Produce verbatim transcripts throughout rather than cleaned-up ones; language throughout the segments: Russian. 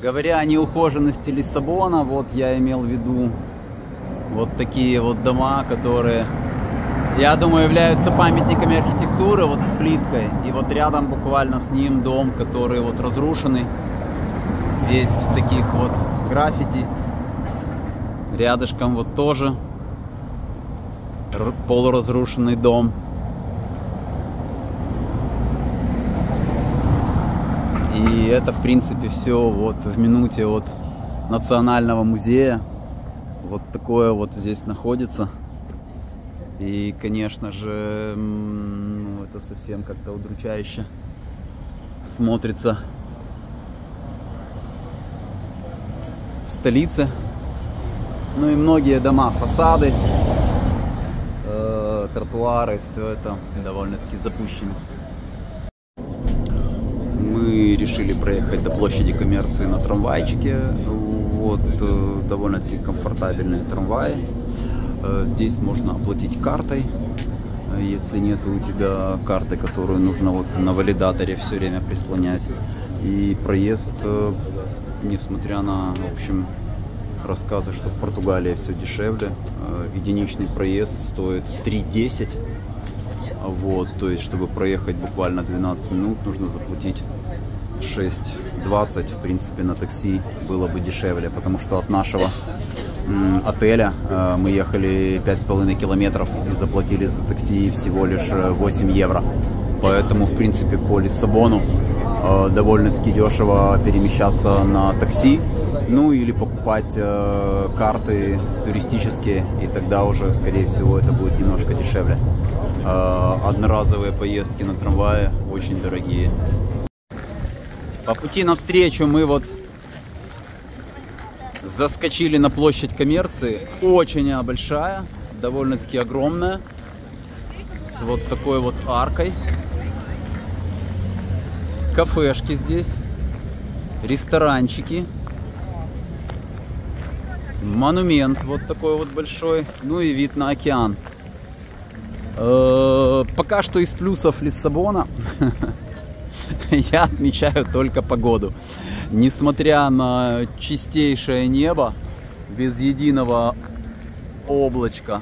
Говоря о неухоженности Лиссабона, вот я имел в виду вот такие вот дома, которые, я думаю, являются памятниками архитектуры, вот с плиткой. И вот рядом буквально с ним дом, который вот разрушенный, весь в таких вот граффити. Рядышком вот тоже полуразрушенный дом. И это, в принципе, все вот в минуте от Национального музея. Вот такое вот здесь находится. И, конечно же, ну, это совсем как-то удручающе смотрится в столице. Ну и многие дома, фасады, э, тротуары, все это довольно-таки запущено. Мы решили проехать до площади коммерции на трамвайчике. Вот, э, довольно-таки комфортабельные трамваи. Э, здесь можно оплатить картой. Если нет у тебя карты, которую нужно вот на валидаторе все время прислонять. И проезд, э, несмотря на, в общем, рассказы, что в Португалии все дешевле, э, единичный проезд стоит три десять. Вот, то есть, чтобы проехать буквально двенадцать минут, нужно заплатить шесть двадцать. В принципе, на такси было бы дешевле, потому что от нашего м, отеля э, мы ехали пять с половиной километров и заплатили за такси всего лишь восемь евро. Поэтому, в принципе, по Лиссабону э, довольно-таки дешево перемещаться на такси, ну или покупать э, карты туристические, и тогда уже, скорее всего, это будет немножко дешевле. Одноразовые поездки на трамвае очень дорогие. По пути навстречу мы вот заскочили на площадь коммерции. Очень она большая, довольно-таки огромная, с вот такой вот аркой. Кафешки здесь, ресторанчики, монумент вот такой вот большой, ну и вид на океан. Пока что из плюсов Лиссабона я отмечаю только погоду. Несмотря на чистейшее небо, без единого облачка,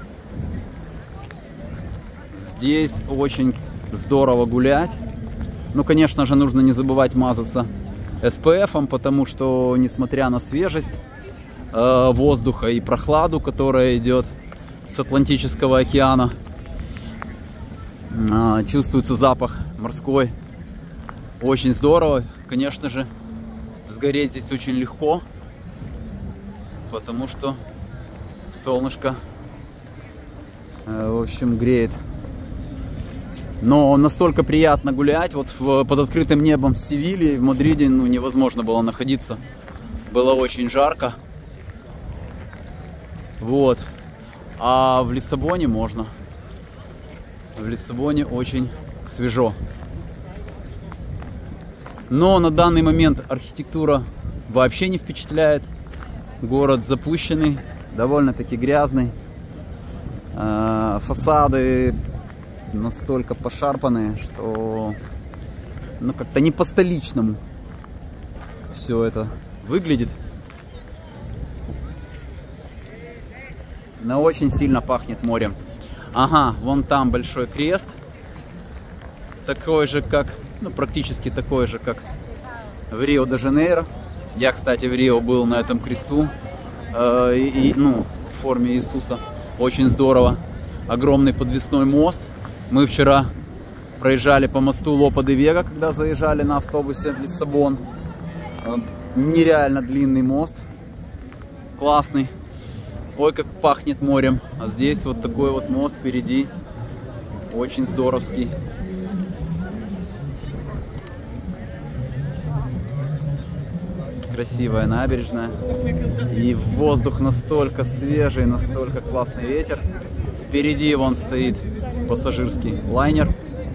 здесь очень здорово гулять. Ну, конечно же, нужно не забывать мазаться эс пэ эфом, потому что, несмотря на свежесть э, воздуха и прохладу, которая идет с Атлантического океана, чувствуется запах морской. Очень здорово. Конечно же, сгореть здесь очень легко, потому что солнышко, в общем, греет. Но настолько приятно гулять. Вот в, под открытым небом в Севилье и в Мадриде, ну, невозможно было находиться. Было очень жарко. Вот. А в Лиссабоне можно. В Лиссабоне очень свежо. Но на данный момент архитектура вообще не впечатляет. Город запущенный, довольно-таки грязный. Фасады настолько пошарпанные, что ну как-то не по-столичному все это выглядит. Но очень сильно пахнет морем. Ага, вон там большой крест, такой же, как, ну, практически такой же, как в Рио-де-Жанейро. Я, кстати, в Рио был на этом кресту, э, и, ну, в форме Иисуса. Очень здорово. Огромный подвесной мост. Мы вчера проезжали по мосту Лопа-де-Вега, когда заезжали на автобусе в Лиссабон. Э, нереально длинный мост, классный. Ой, как пахнет морем. А здесь вот такой вот мост впереди. Очень здоровский. Красивая набережная. И воздух настолько свежий, настолько классный ветер. Впереди вон стоит пассажирский лайнер.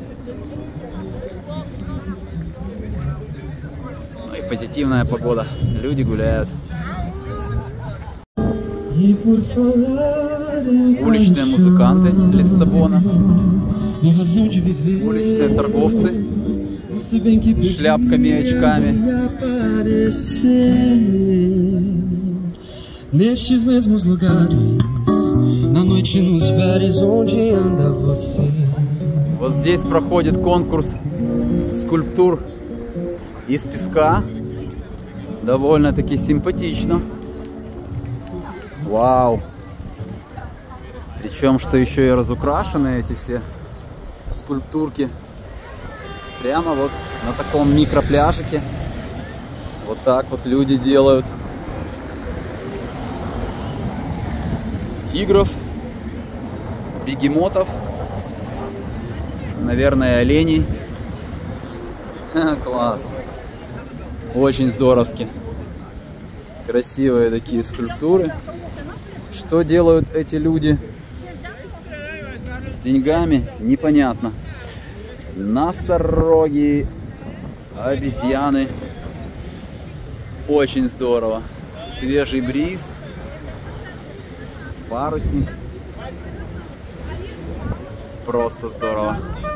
Ну и позитивная погода. Люди гуляют. Уличные музыканты Лиссабона, уличные торговцы шляпками и очками. Nestes mesmos lugares, na noite nos bares onde anda você. Вот здесь проходит конкурс скульптур из песка. Довольно-таки симпатично. Вау! Причем, что еще и разукрашены эти все скульптурки. Прямо вот на таком микропляжике. Вот так вот люди делают. Тигров, бегемотов, наверное, оленей. Класс. Очень здоровски. Красивые такие скульптуры. Что делают эти люди с деньгами, непонятно. Носороги, обезьяны. Очень здорово. Свежий бриз. Парусник. Просто здорово.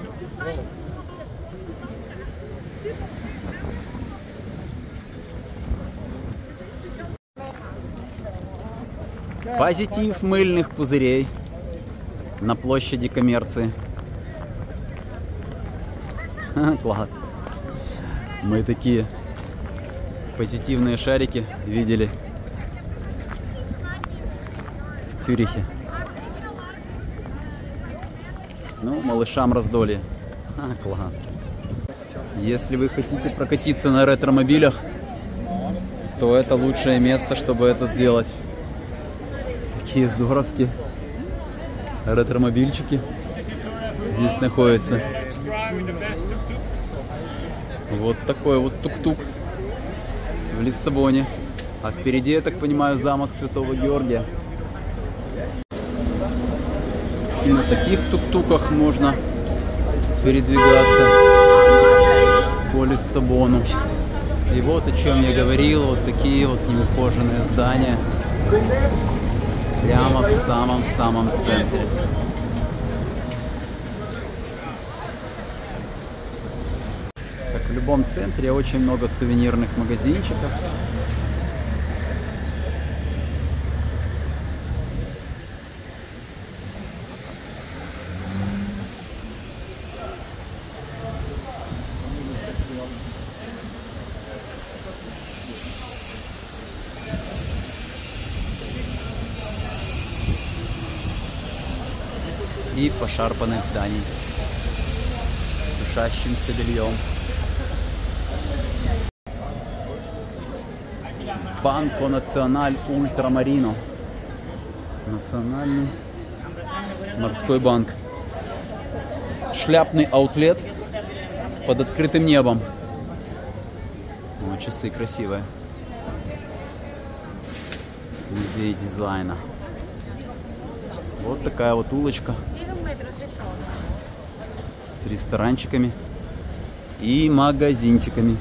Позитив мыльных пузырей на площади коммерции. Класс. Мы такие позитивные шарики видели в Цюрихе. Ну, малышам раздолье. А, класс. Если вы хотите прокатиться на ретромобилях, то это лучшее место, чтобы это сделать. Такие здоровские ретромобильчики здесь находятся. Вот такой вот тук-тук в Лиссабоне. А впереди, я так понимаю, замок Святого Георгия. И на таких тук-туках можно передвигаться по Лиссабону. И вот о чем я говорил, вот такие вот неухоженные здания прямо в самом-самом центре. Как в любом центре, очень много сувенирных магазинчиков. И пошарпанных зданий с сушащимся бельем. Банко Националь Ультрамарино. Национальный морской банк. Шляпный аутлет под открытым небом. О, часы красивые. Музей дизайна. Вот такая вот улочка с ресторанчиками и магазинчиками.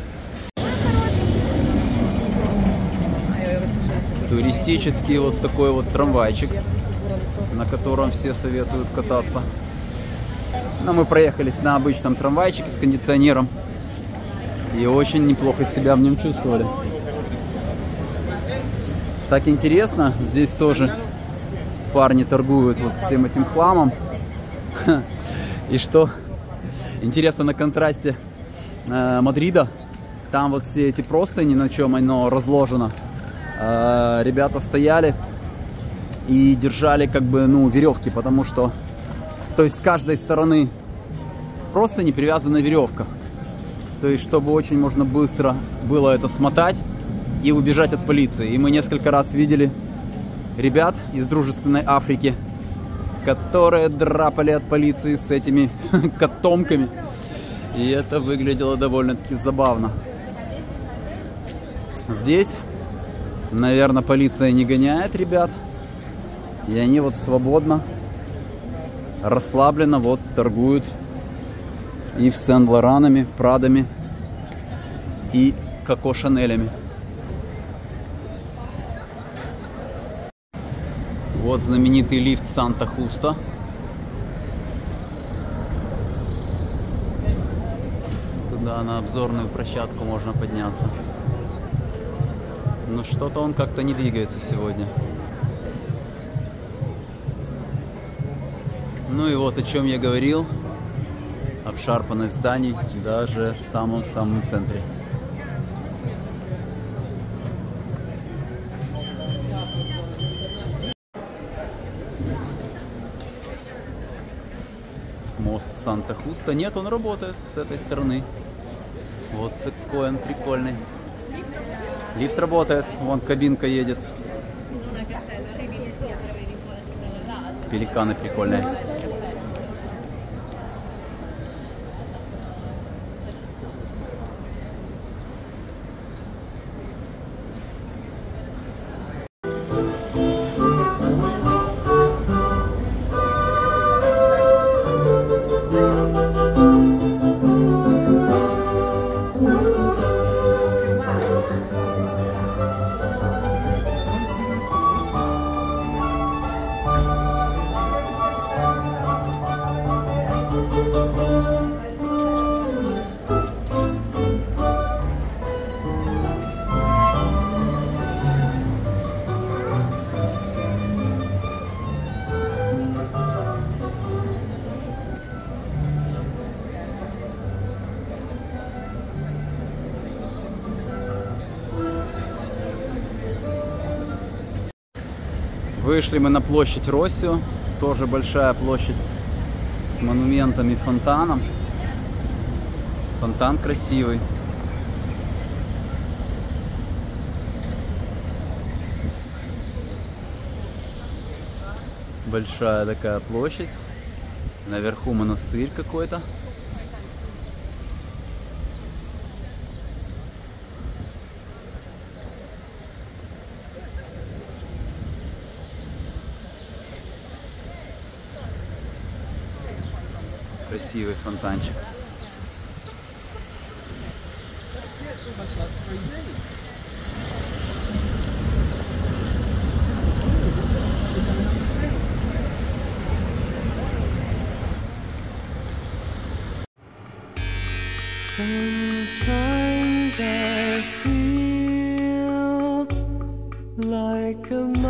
Туристический вот такой вот трамвайчик, на котором все советуют кататься. Но мы проехались на обычном трамвайчике с кондиционером и очень неплохо себя в нем чувствовали. Так интересно, здесь тоже парни торгуют вот всем этим хламом. И что интересно, на контрасте э, Мадрида, там вот все эти простыни, на чем оно разложено, э, ребята стояли и держали как бы, ну, веревки, потому что, то есть с каждой стороны простыни привязана веревка, то есть чтобы очень можно быстро было это смотать и убежать от полиции. И мы несколько раз видели ребят из дружественной Африки, которые драпали от полиции с этими котомками. И это выглядело довольно-таки забавно. Здесь, наверное, полиция не гоняет ребят. И они вот свободно, расслабленно вот торгуют и в Сен-Лоранами, Прадами, и Коко Шанелями. Вот знаменитый лифт Санта-Хуста. Тут Да, на обзорную площадку можно подняться. Но что-то он как-то не двигается сегодня. Ну и вот о чем я говорил. Обшарпанность зданий даже в самом-самом центре. Мост Санта-Хуста. Нет, он работает с этой стороны. Вот такой он прикольный. Лифт работает. Вон кабинка едет. Пеликаны прикольные. Вышли мы на площадь Россио, тоже большая площадь с монументами, фонтаном. Фонтан красивый. Большая такая площадь. Наверху монастырь какой-то. Красивый фонтанчик. Sometimes I feel like a